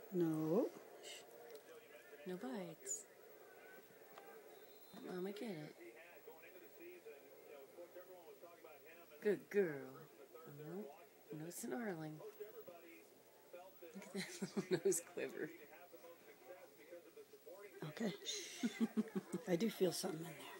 No. No bites. Mama, get it. Good girl. No, no snarling. Look at that little nose quiver. Okay. I do feel something in there.